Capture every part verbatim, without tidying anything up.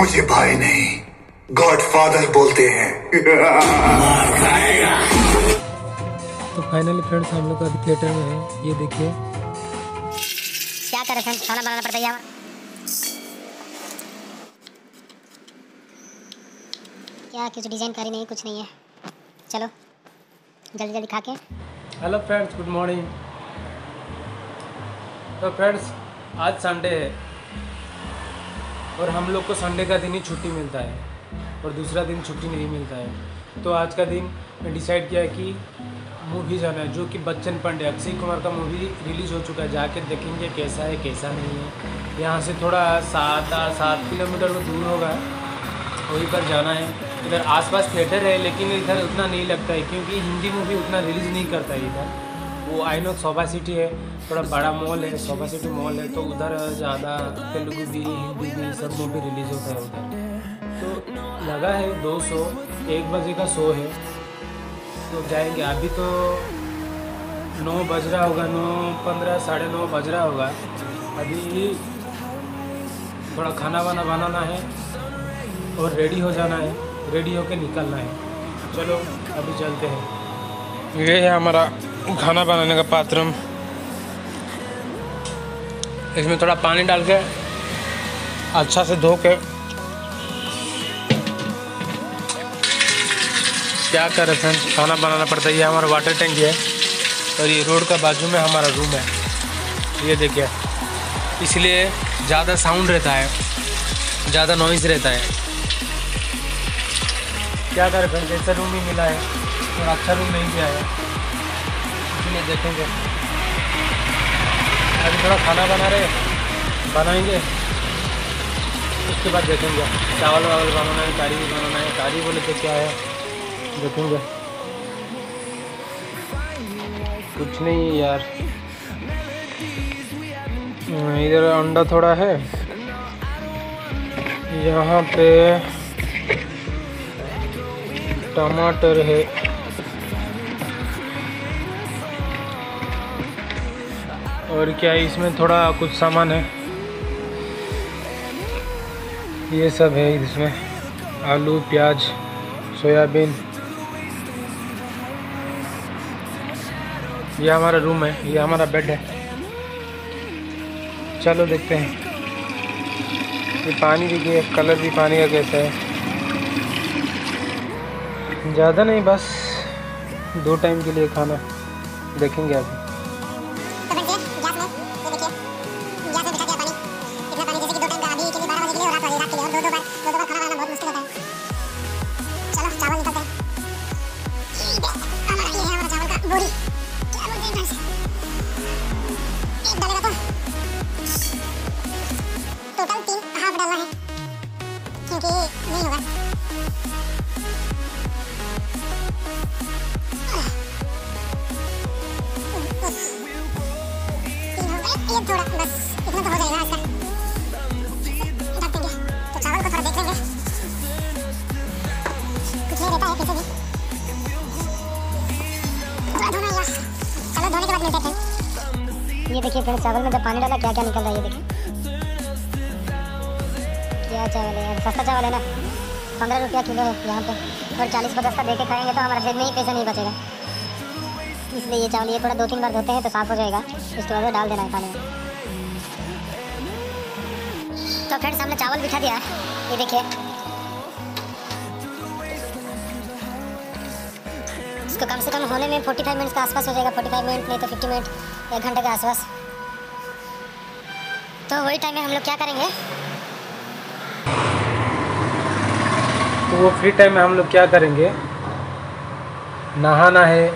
मुझे भाई नहीं गॉडफादर बोलते हैं। तो फाइनली फ्रेंड्स हम लोग अभी थिएटर में है। ये देखिए क्या कर रहे हैं, खाना बनाना पड़ता है। क्या कुछ डिजाइन कारी नहीं, कुछ नहीं है। चलो जल्दी जल्दी खा के। Hello friends, good morning. तो फ्रेंड्स आज संडे है और हम लोग को संडे का दिन ही छुट्टी मिलता है और दूसरा दिन छुट्टी नहीं मिलता है। तो आज का दिन मैं डिसाइड किया कि मूवी जाना है, जो कि बच्चन पांडे अक्षय कुमार का मूवी रिलीज़ हो चुका है। जाके देखेंगे कैसा है कैसा नहीं है। यहाँ से थोड़ा सात सात किलोमीटर को दूर होगा, वहीं पर जाना है। इधर आसपास थिएटर है लेकिन इधर उतना नहीं लगता है क्योंकि हिंदी मूवी उतना रिलीज़ नहीं करता है इधर। वो आईनॉक्स शोभा सिटी है, थोड़ा बड़ा मॉल है, शोभा सिटी मॉल है, तो उधर ज़्यादा तेलुगु भी हिंदी भी सब मूवी रिलीज़ होता है उधर। तो लगा है दो सौ एक बजे का शो है, तो जाएंगे। अभी तो नौ बज रहा होगा, नौ पंद्रह साढ़े नौ बज रहा होगा। अभी थोड़ा खाना वाना बनाना है और रेडी हो जाना है, रेडी होके निकलना है। चलो अभी चलते हैं। ये है हमारा खाना बनाने का पात्र। इसमें थोड़ा पानी डाल के अच्छा से धो के क्या कर रहे हैं, खाना बनाना पड़ता है। ये हमारा वाटर टैंक है और ये रोड का बाजू में हमारा रूम है। ये देखिए, इसलिए ज़्यादा साउंड रहता है, ज़्यादा नॉइज़ रहता है। क्या कर रहे हैं, जैसा रूम ही मिला है और अच्छा रूम नहीं दिया है, इसलिए देखेंगे। अभी थोड़ा खाना बना रहे बनाएंगे, उसके बाद देखेंगे। चावल वावल बनाना है, कढ़ी भी बनाना है। कढ़ी बोले तो क्या है देखेंगे। कुछ नहीं यार, इधर अंडा थोड़ा है, यहाँ पे टमाटर है, और क्या इसमें थोड़ा कुछ सामान है, ये सब है इसमें। आलू, प्याज, सोयाबीन। ये हमारा रूम है, ये हमारा बेड है। चलो देखते हैं। ये पानी देखिए, कलर भी पानी का कैसा है। ज़्यादा नहीं, बस दो टाइम के लिए खाना। देखेंगे अभी। टोटल तीन हाफ डालना है क्योंकि नहीं होगा। ये थोड़ा बस इतना तो हो जाएगा इसका। ढक देंगे तो चावल को थोड़ा देख लेंगे, कुछ नहीं रहता है कैसे भी। थोड़ा धोना या चलो धोने के बाद मिलते हैं। ये देखिए फ्रेंड्स, चावल में जब पानी डाला क्या क्या निकल रहा है। ये देखिए क्या चावल है, सस्ता चावल है ना, पंद्रह रुपया किलो है यहाँ पे। और चालीस पचास का दे के खाएंगे तो हमारा जेब में ही पैसा नहीं बचेगा। इसलिए ये चावल ये थोड़ा दो तीन बार धोते हैं तो साफ़ हो जाएगा, उसके बाद डाल देना है पानी में। तो फ्रेंड्स हमने चावल बिठा दिया, ये देखिए। इसको कम से कम होने में पैंतालीस मिनट के आसपास हो जाएगा। पैंतालीस मिनट नहीं तो पचास मिनट, एक घंटे के आसपास। तो वही टाइम में हम लोग क्या करेंगे, तो वो फ्री टाइम में हम लोग क्या करेंगे, नहाना है,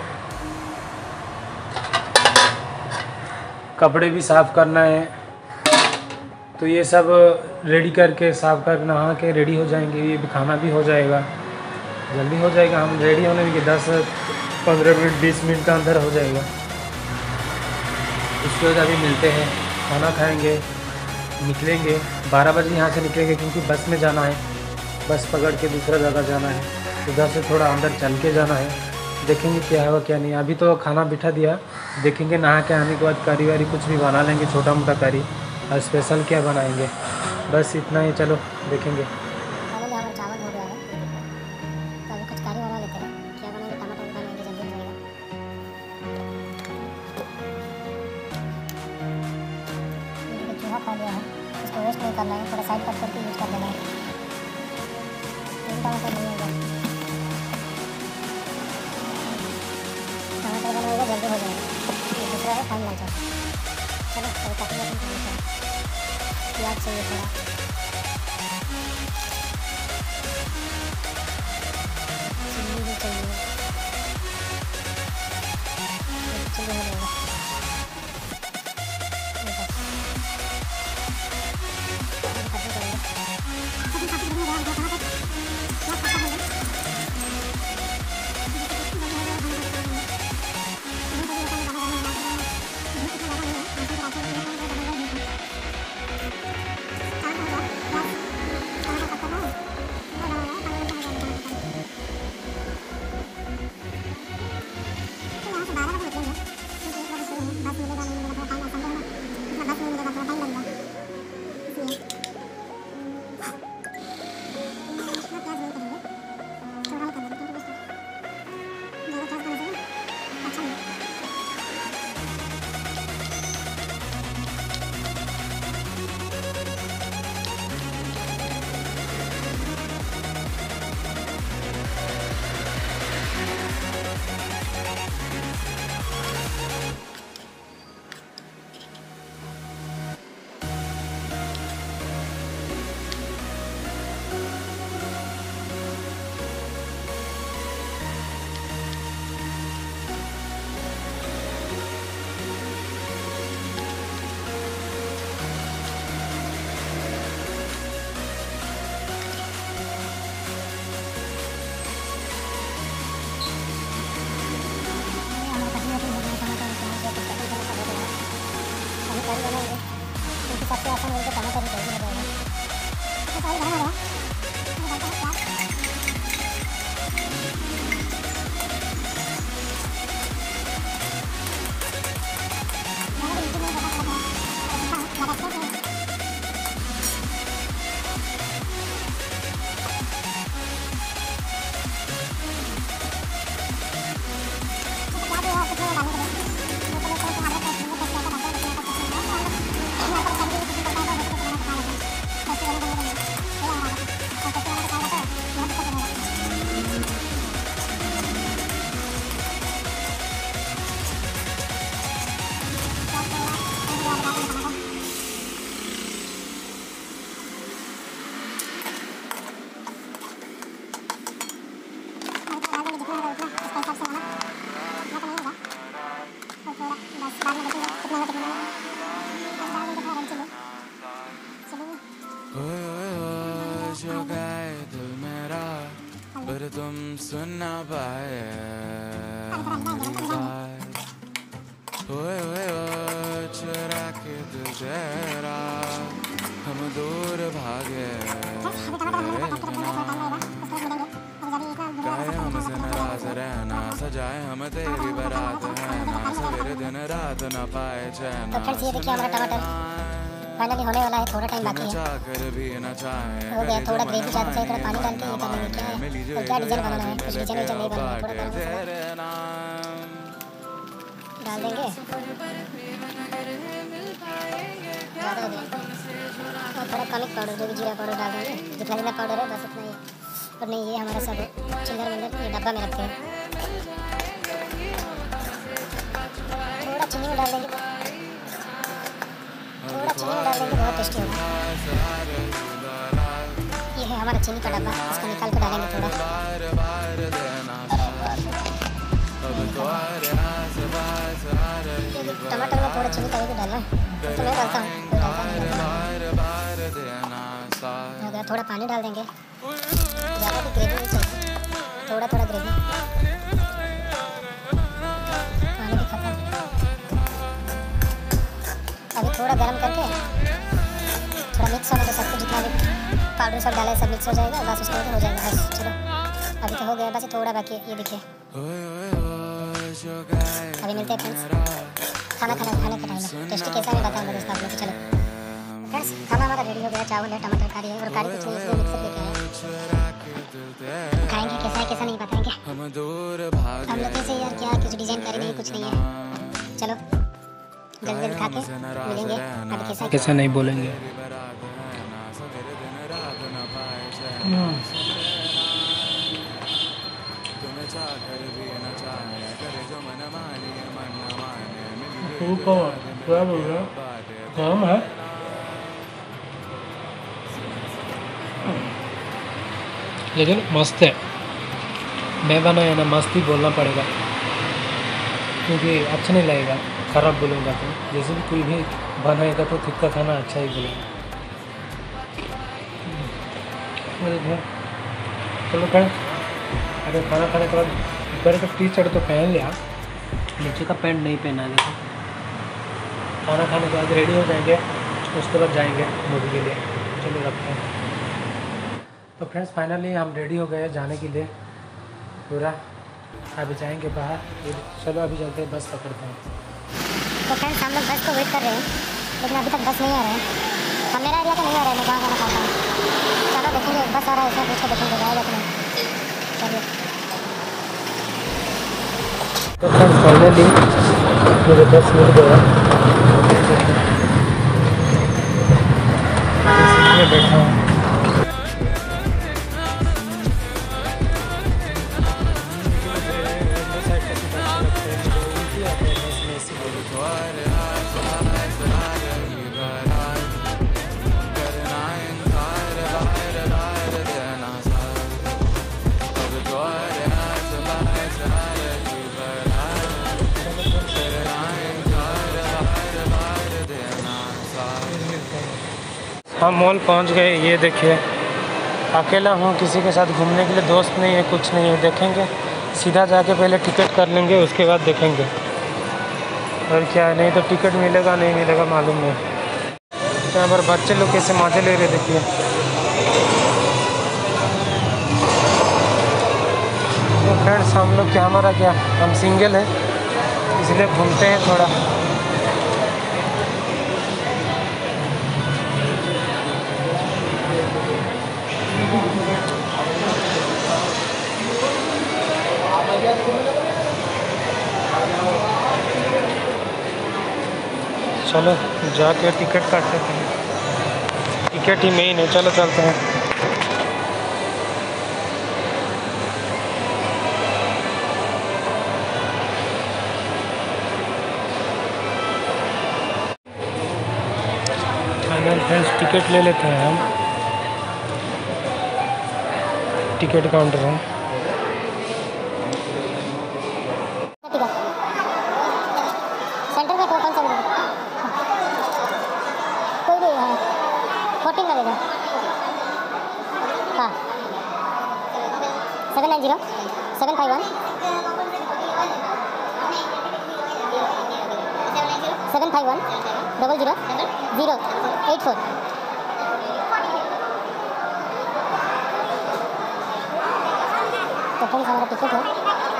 कपड़े भी साफ़ करना है। तो ये सब रेडी करके साफ कर नहा के रेडी हो जाएंगे। ये भी खाना भी हो जाएगा, जल्दी हो जाएगा। हम रेडी होने में दस पंद्रह मिनट बीस मिनट का अंदर हो जाएगा। उसके बाद अभी मिलते हैं, खाना खाएंगे, निकलेंगे। बारह बजे यहाँ से निकलेंगे क्योंकि बस में जाना है, बस पकड़ के दूसरा जगह जाना है। उधर से थोड़ा अंदर चल के जाना है, देखेंगे क्या होगा क्या नहीं। अभी तो खाना बिठा दिया, देखेंगे नहा के आने के बाद करी वारी कुछ भी बना लेंगे, छोटा मोटा करी। और स्पेशल क्या बनाएंगे, बस इतना ही। चलो देखेंगे। यूज कर देना है। तीन टमाटर नहीं होगा, टमाटर बनाएगा जल्दी हो जाएगा। ये दूसरा है टाइम लग जाएगा। चलो तो काफ़ी प्याज चाहिए थोड़ा, चिल्ली भी चाहिए, चिल्ली हो जाएगा। सबसे आसान बोलते टमाटर ही जल्दी हो जाएगा। पर तुम सुन ना पाए ओए ओए ओ चुरा के तेरा हम दूर भागे गाए हमसे नाराज रहना सजाए हम तेरी बारात है ना सवेरे दिन रात न पाए चैन। तो फ्रेंड्स ये देखिए हमारा टमाटर फाइनली होने वाला है, थोड़ा टाइम बाकी है। हो गया, थोड़ा ग्रेवी ज़्यादा चाहिए, थोड़ा पानी डाल के ये करना क्या है और क्या डिज़ाइन बनाना है, कुछ डिज़ाइन विज़ाइन नहीं बनाना है, थोड़ा डाल देंगे ज़्यादा हो गया और थोड़ा कमिक पाउडर जो भी जीरा पाउडर डाल देंगे, जितना जितना पाउडर है बस उतना ही। और नहीं ये हमारा सब चिल्लर विल्लर ये डब्बा में रखते हैं। थोड़ा चीनी में डाल देंगे, थोड़ा चीनी में डाल देंगे, बहुत टेस्टी होगा। ये है हमारा चीनी का डब्बा, इसको निकाल कर डालेंगे थोड़ा। टमाटर में थोड़ा चीनी का भी डालना है तो मैं डालता हूँ, कोई डालता नहीं। हो गया, थोड़ा पानी डाल देंगे, ज़्यादा भी ग्रेवी नहीं चाहिए, थोड़ा थोड़ा ग्रेवी। पानी भी खत्म, अभी थोड़ा गर्म करके थोड़ा मिक्स होने के सब कुछ जितना भी पाउडर सब डाला है सब मिक्स हो जाएगा, बस उसके बाद हो जाएगा। बस चलो अभी तो हो गया, बस थोड़ा बाकी है। ये देखिए अभी मिलते हैं फ्रेंड्स खाना खाना खाने का टाइम है। टेस्टी कैसा है बताएंगे दोस्तों आप लोग। चलो फ्रेंड्स खाना हमारा रेडी हो गया, चावल है, टमाटर करी है और करी कुछ नहीं इसलिए मिक्सर लेके आए, खाएंगे कैसा है कैसा नहीं बताएंगे हम लोग कैसे यार, क्या कुछ डिज़ाइन करेंगे कुछ नहीं है। चलो जल्दी जल्दी खा के मिलेंगे, अभी कैसा कैसा नहीं बोलेंगे। तुम्हें चाह कर भी न चाहे करे जो मन मानी मन न माने मिल उनको क्या बोल रहा काम है लेकिन मस्त है। मैं बनाया ना मस्त ही बोलना पड़ेगा क्योंकि अच्छा नहीं लगेगा ख़राब बोलूँगा तो। जैसे भी कोई भी बनाएगा तो खुद का खाना अच्छा ही बोलेगा। चलो फ्रेंड, अरे खाना खाने के बाद ऊपर का टी शर्ट तो पहन लिया, नीचे का पैंट नहीं पहना। देखो खाना खाने के बाद रेडी हो जाएंगे, उसके बाद जाएंगे मूवी के लिए। चलो रखते हैं। तो फ्रेंड्स फाइनली हम रेडी हो गए जाने के लिए पूरा। अभी जाएंगे बाहर। चलो अभी चलते हैं, बस पकड़ते हैं। तो फ्रेंड्स हम लोग बस को वेट कर रहे हैं लेकिन अभी तक बस नहीं आ रहा है। हम मेरा एरिया का नहीं आ रहा है, मैं कहाँ खाना खाता हूँ। चलो देखेंगे बस आ रहा है, उसमें उसको देखेंगे जाएगा कि नहीं। चलिए तो फ्रेंड्स फाइनली मुझे बस मिल गया। मैं बैठा हूँ। हम मॉल पहुंच गए। ये देखिए अकेला हूँ, किसी के साथ घूमने के लिए दोस्त नहीं है, कुछ नहीं है। देखेंगे सीधा जाके पहले टिकट कर लेंगे, उसके बाद देखेंगे और क्या है। नहीं तो टिकट मिलेगा नहीं मिलेगा मालूम नहीं। यहाँ पर बच्चे लोग कैसे मज़े ले रहे देखिए। तो फ्रेंड्स हम लोग क्या, हमारा क्या, हम सिंगल है इसलिए घूमते हैं थोड़ा। चलो जाके टिकट काट लेते हैं, टिकट ही मेन है। चलो चलते हैं। फाइनल फ्रेंड्स टिकट ले लेते हैं हम। टिकट काउंटर है। सेंटर में कौन सा कोई भी है, फोर्टीन लगेगा। हाँ seven nine zero seven five one seven five one double zero zero eight four. तो फ्रेंड्स हमारा टिकट है,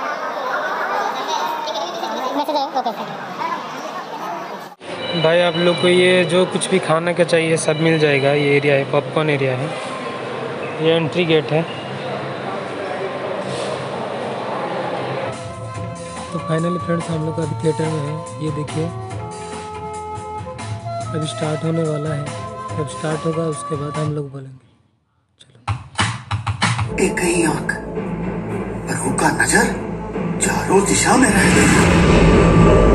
मैसेज आया। ओके भाई आप लोग को ये जो कुछ भी खाने का चाहिए सब मिल जाएगा। ये एरिया है, पॉपकॉर्न एरिया है। ये एंट्री गेट है। तो फाइनली फ्रेंड्स हम लोग अभी थिएटर में है। ये देखिए अभी स्टार्ट होने वाला है। जब स्टार्ट होगा उसके बाद हम लोग बोलेंगे। चलो एक ही आंख प्रभु का नजर चारों दिशा में रह गई।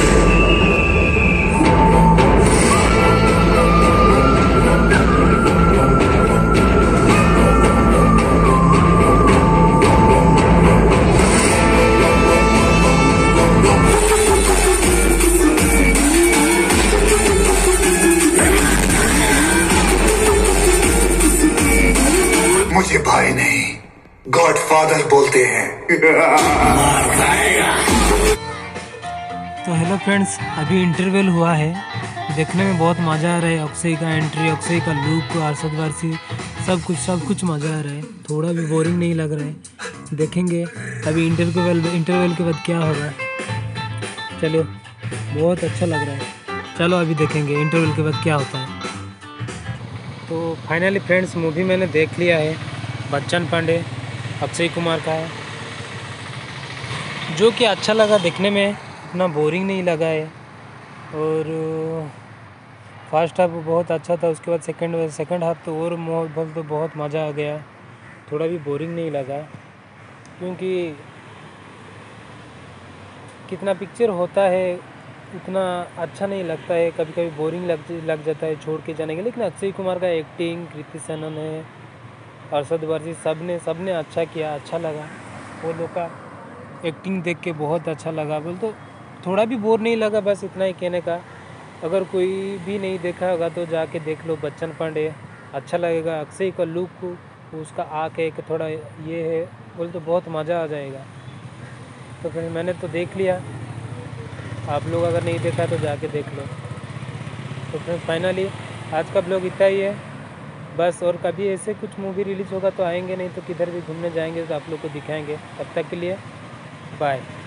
मुझे भाई नहीं गॉड फादर बोलते हैं। तो हेलो फ्रेंड्स, अभी इंटरवल हुआ है। देखने में बहुत मज़ा आ रहा है। अक्षय का एंट्री, अक्षय का लुक, अरशद वारसी, सब कुछ सब कुछ मज़ा आ रहा है। थोड़ा भी बोरिंग नहीं लग रहा है। देखेंगे अभी इंटरवल इंटरवल के बाद क्या होगा। चलो बहुत अच्छा लग रहा है। चलो अभी देखेंगे इंटरवल के बाद क्या होता है। तो फाइनली फ्रेंड्स मूवी मैंने देख लिया है। बच्चन पांडे अक्षय कुमार का है, जो कि अच्छा लगा देखने में, इतना बोरिंग नहीं लगा है। और फर्स्ट हाफ बहुत अच्छा था, उसके बाद सेकंड सेकंड हाफ तो और बोल तो बहुत मज़ा आ गया। थोड़ा भी बोरिंग नहीं लगा, क्योंकि कितना पिक्चर होता है उतना अच्छा नहीं लगता है, कभी कभी बोरिंग लग लग जाता है छोड़ के जाने के। लेकिन अक्षय कुमार का एक्टिंग, कृति सेनन है, अरशद वारसी, सब ने सब ने अच्छा किया, अच्छा लगा। वो लोग का एक्टिंग देख के बहुत अच्छा लगा। बोल तो थोड़ा भी बोर नहीं लगा, बस इतना ही कहने का। अगर कोई भी नहीं देखा होगा तो जाके देख लो बच्चन पांडे, अच्छा लगेगा। अक्षय का लुक, उसका आँख है कि थोड़ा ये है, बोल तो बहुत मज़ा आ जाएगा। तो फिर मैंने तो देख लिया, आप लोग अगर नहीं देखा तो जाके देख लो। तो फिर फाइनली आज का ब्लॉग इतना ही है बस। और कभी ऐसे कुछ मूवी रिलीज़ होगा तो आएंगे, नहीं तो किधर भी घूमने जाएंगे तो आप लोग को दिखाएंगे। तब तक के लिए बाय।